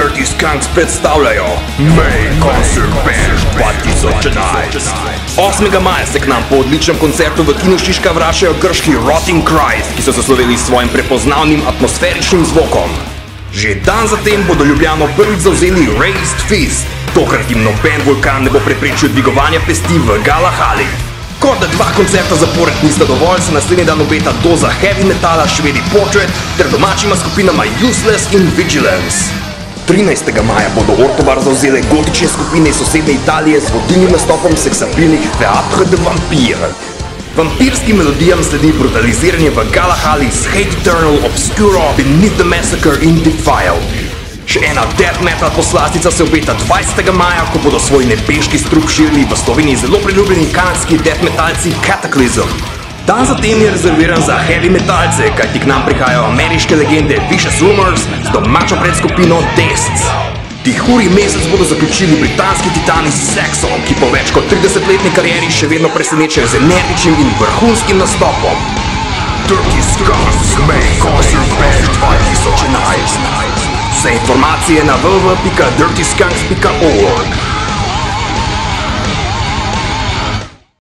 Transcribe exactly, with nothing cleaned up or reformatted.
Dirty Skunks predstavljajo Main Concert Bash dva tisoč enajst. osmega maja se k nam po odličnem koncertu v Kinu Šiška vračajo grški Rotting Christ, ki so se sloveli s svojim prepoznavnim atmosferičnim zvokom. Že dan zatem bodo Ljubljano prvič zavzeli Raised Fist. Tokrat jim noben vulkan ne bo preprečil dvigovanja pesti v Gala Hali. Kot da dva koncerta zapored nista dovolj, se naslednji dan obeta doza heavy metala Švedi Portrait ter domačima skupinama Useless in Vigilance. trinajstega maja bodo Ortobar zavzele gotične skupine iz sosednje Italije z vodilnim nastopom seksapilnih Theatre de Vampire. Vampirskim melodijam sledi brutaliziranje v Gala Hali s Hate Eternal, Obscuro, Beneath the Massacre in Defile. Še ena death metal poslastica se obeta dvajsetega maja, ko bodo svoj nebeški strup širili v Sloveniji zelo priljubljeni kanadski death metalci Cataclysm. Dan zatem je rezerviran za heavy metalce, kajti k nam prihajajo ameriške legende Vicious Rumors z domačo predskupino Dests. Tihuri mesec bodo zaključili britanski titani Saxon, ki po več kot tridesetletni karieri še vedno presenečajo z energičnim in vrhunskim nastopom. Dirty Skunks Main Concert Bash dva tisoč enajst. Vse informacije na w w w pika dirty skunks pika org.